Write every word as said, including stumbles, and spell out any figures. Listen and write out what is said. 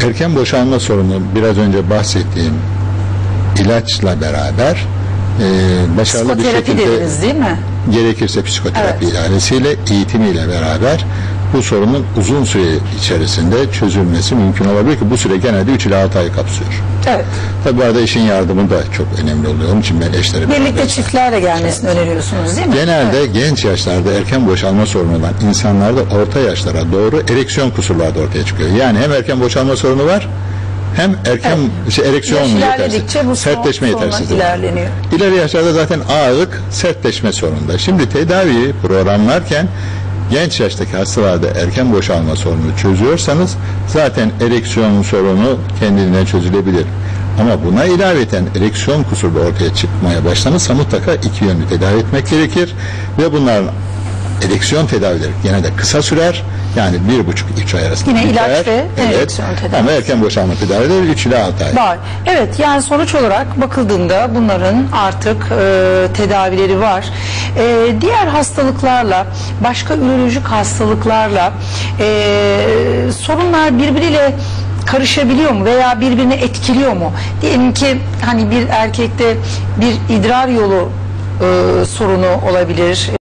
Erken boşanma sorunu biraz önce bahsettiğim ilaçla beraber e, başarılı bir Psikoterapi şekilde dediniz değil mi? gerekirse psikoterapi Evet. idaresiyle, eğitimiyle beraber bu sorunun uzun süre içerisinde çözülmesi mümkün olabilir ki bu süre genelde üç ila altı ay kapsıyor. Evet. Tabi bu arada eşin yardımı da çok önemli oluyor. Onun için ben eşlere Birlikte beraber- çiftlerle gelmesini öneriyorsunuz değil mi? Genelde Evet. genç yaşlarda erken boşalma sorunu olan insanlarda orta yaşlara doğru ereksiyon kusurları da ortaya çıkıyor. Yani hem erken boşalma sorunu var, hem erken işte ereksiyon Yaş yetersiz, ilerledikçe bu sertleşme sorun yetersizliği. ilerleniyor. İleri yaşlarda zaten ağırlık sertleşme sorununda. Şimdi tedaviyi programlarken genç yaştaki hastalarda erken boşalma sorununu çözüyorsanız zaten ereksiyon sorunu kendiliğinden çözülebilir. Ama buna ilaveten ereksiyon kusuru da ortaya çıkmaya başlanırsa mutlaka iki yönlü tedavi etmek gerekir ve bunların ereksiyon tedavileri genelde kısa sürer. Yani bir buçuk üç ay arasında Yine biter. ilaç ve Evet. ereksiyon tedavisi. Ama erken boşalma tedavileri üç ila altı ay. Var. Evet, yani sonuç olarak bakıldığında bunların artık e, tedavileri var. E, diğer hastalıklarla, başka ürolojik hastalıklarla e, sorunlar birbiriyle karışabiliyor mu veya birbirini etkiliyor mu? Diyelim ki hani bir erkekte bir idrar yolu e, sorunu olabilir.